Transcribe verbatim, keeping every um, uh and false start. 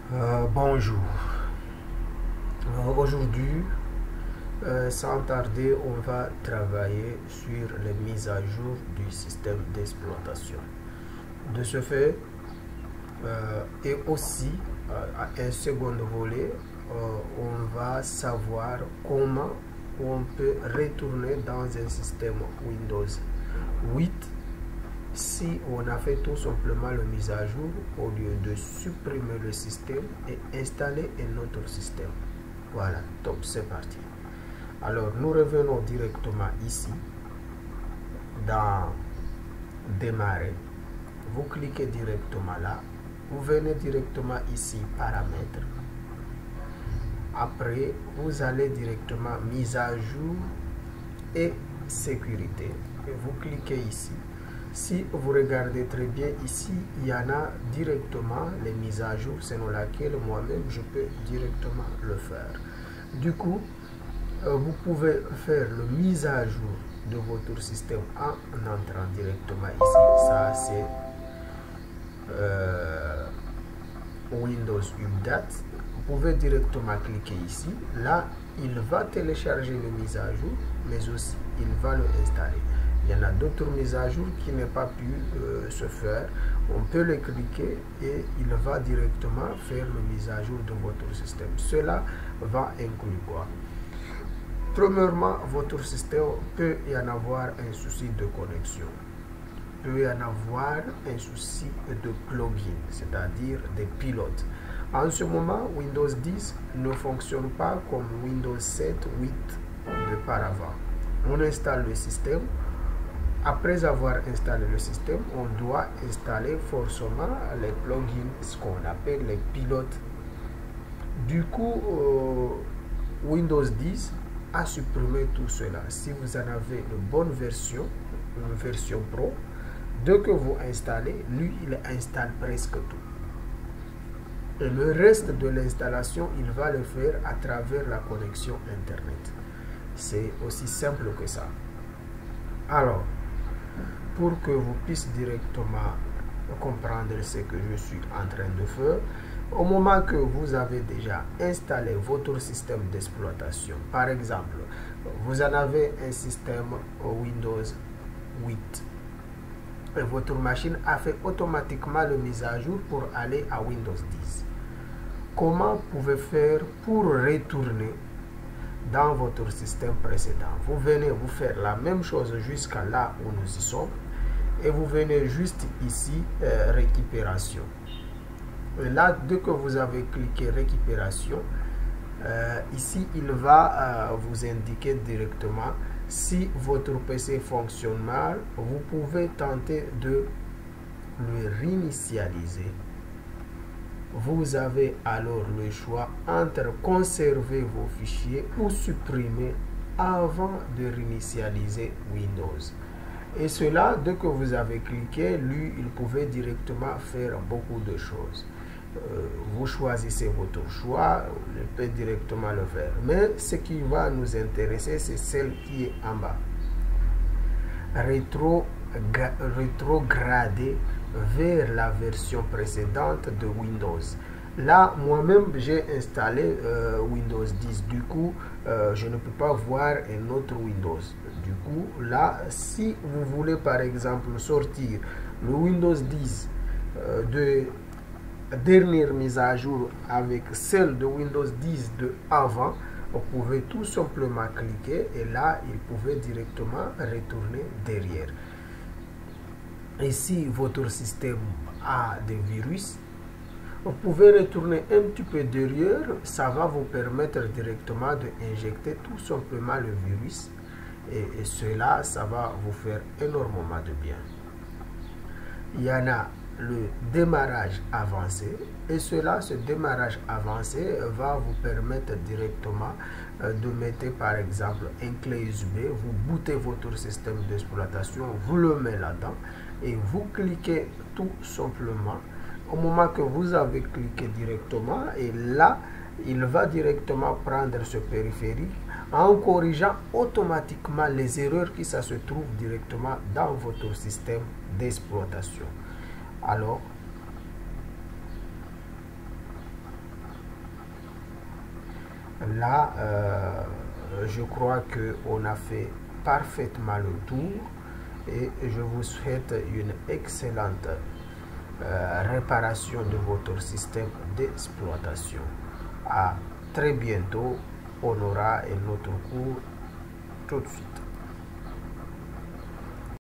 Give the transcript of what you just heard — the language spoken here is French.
Euh, bonjour. Euh, Aujourd'hui, euh, sans tarder, on va travailler sur les mises à jour du système d'exploitation. De ce fait, euh, et aussi, euh, à un second volet, euh, on va savoir comment on peut retourner dans un système Windows huit si on a fait tout simplement la mise à jour au lieu de supprimer le système et installer un autre système. Voilà, top, c'est parti. Alors, nous revenons directement ici dans démarrer. Vous cliquez directement là. Vous venez directement ici paramètres. Après, vous allez directement mise à jour et sécurité. Et vous cliquez ici. Si vous regardez très bien ici, il y en a directement les mises à jour selon laquelle moi-même je peux directement le faire. Du coup, euh, vous pouvez faire la mise à jour de votre système en entrant directement ici. Ça, c'est euh, Windows Update. Vous pouvez directement cliquer ici. Là, il va télécharger les mises à jour, mais aussi il va le installer. Il y en a d'autres mises à jour qui n'ont pas pu euh, se faire. On peut le cliquer et il va directement faire la mise à jour de votre système. Cela va inclure quoi? Premièrement, votre système peut y en avoir un souci de connexion. Peut y en avoir un souci de plugin, c'est-à-dire des pilotes. En ce moment, Windows dix ne fonctionne pas comme Windows sept, huit de par avant. On installe le système. Après avoir installé le système, on doit installer forcément les plugins, ce qu'on appelle les pilotes. Du coup, euh, Windows dix a supprimé tout cela. Si vous en avez une bonne version, une version pro, dès que vous installez, lui, il installe presque tout. Et le reste de l'installation, il va le faire à travers la connexion Internet. C'est aussi simple que ça. Alors, pour que vous puissiez directement comprendre ce que je suis en train de faire, au moment que vous avez déjà installé votre système d'exploitation, par exemple, vous en avez un système Windows huit, et votre machine a fait automatiquement la mise à jour pour aller à Windows dix. Comment vous pouvez faire pour retourner dans votre système précédent? Vous venez vous faire la même chose jusqu'à là où nous y sommes et vous venez juste ici euh, récupération. Et là, dès que vous avez cliqué récupération, euh, ici il va euh, vous indiquer directement si votre P C fonctionne mal. Vous pouvez tenter de le réinitialiser. Vous avez alors le choix entre conserver vos fichiers ou supprimer avant de réinitialiser Windows. Et cela, dès que vous avez cliqué, lui, il pouvait directement faire beaucoup de choses. Euh, vous choisissez votre choix, il peut directement le faire. Mais ce qui va nous intéresser, c'est celle qui est en bas. Rétro, rétrograder vers la version précédente de Windows. Là, moi-même, j'ai installé euh, Windows dix. Du coup, euh, je ne peux pas voir un autre Windows. Du coup, là, si vous voulez, par exemple, sortir le Windows dix euh, de dernière mise à jour avec celle de Windows dix de avant, vous pouvez tout simplement cliquer et là, il pouvait directement retourner derrière. Et si votre système a des virus, vous pouvez retourner un petit peu derrière. Ça va vous permettre directement d'injecter tout simplement le virus. Et, et cela, ça va vous faire énormément de bien. Il y en a le démarrage avancé. Et cela, ce démarrage avancé va vous permettre directement euh, de mettre par exemple un clé U S B. Vous bootez votre système d'exploitation, vous le mettez là-dedans. Et vous cliquez tout simplement au moment que vous avez cliqué directement et là il va directement prendre ce périphérique en corrigeant automatiquement les erreurs qui ça se trouve directement dans votre système d'exploitation. Alors Là, euh, je crois qu'on a fait parfaitement le tour et je vous souhaite une excellente euh, réparation de votre système d'exploitation. À très bientôt, on aura un autre cours tout de suite.